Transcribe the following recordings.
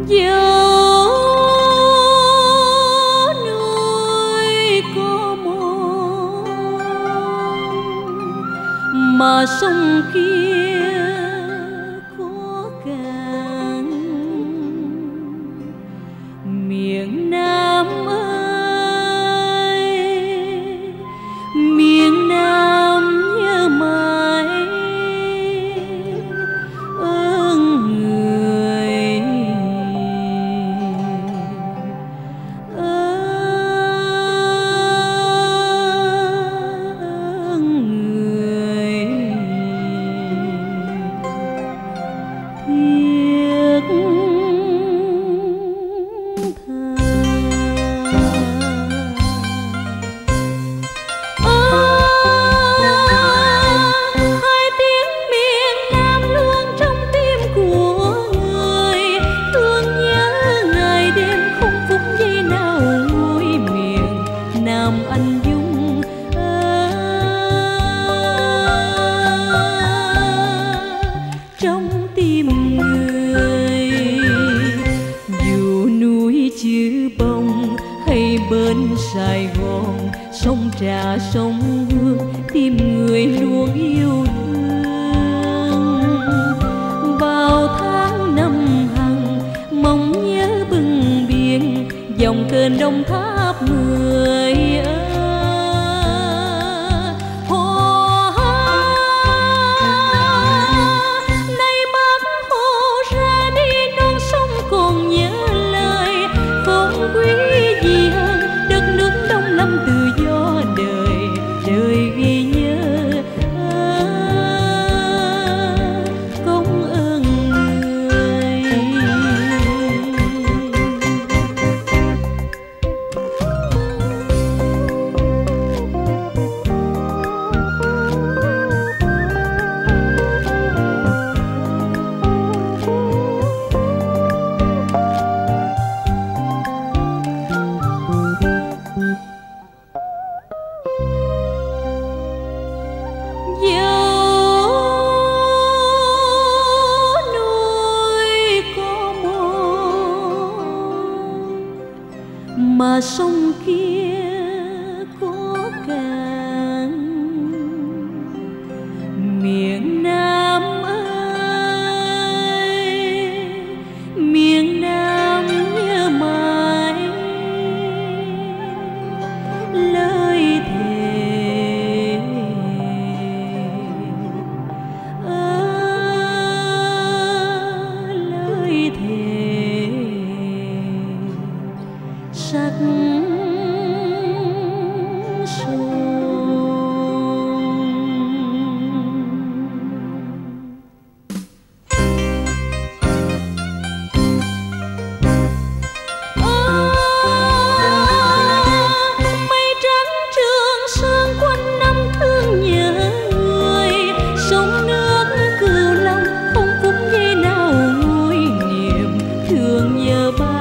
Dẫu núi có mòn mà sông kia có cạn, miền Nam ơi, miền Nam nhớ mãi ơn người, ơn người thiết tha. Hai tiếng miền Nam luôn trong tim của người, thương nhớ ngày đêm không phút giây nào nguôi. Miền Nam anh dũng trong tim người. Dù núi chữ bông hay bên Sài Gòn, sông Trà sông Hương, tim người luôn yêu thương. Vào tháng năm hằng mong nhớ bừng biển, dòng kênh Đồng Tháp 10 nay Bác Hồ ra đi non sông còn nhớ lời, không quý gì hơn đất nước đông lâm tự do. Đời đời ghi nhớ công ơn người. Dẫu núi có mòn mà sông kia có cạn, miền Nam ơi, miền Nam nhớ mãi lời thề, lời thề sắc son. Mây trắng Trường Sơn quanh năm thương nhớ người, sông nước Cửu Long không phút giây nào nguôi. Niềm thương nhớ Bác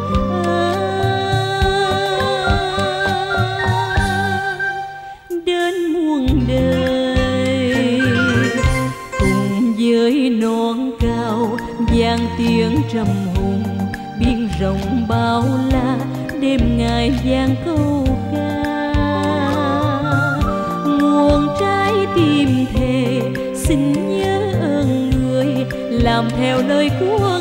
đến muôn đời, cùng với non cao vang tiếng trầm hùng, biển rộng bao la đêm ngày vang câu ca. Nguồn trái tim thề xin nhớ ơn người, làm theo lời của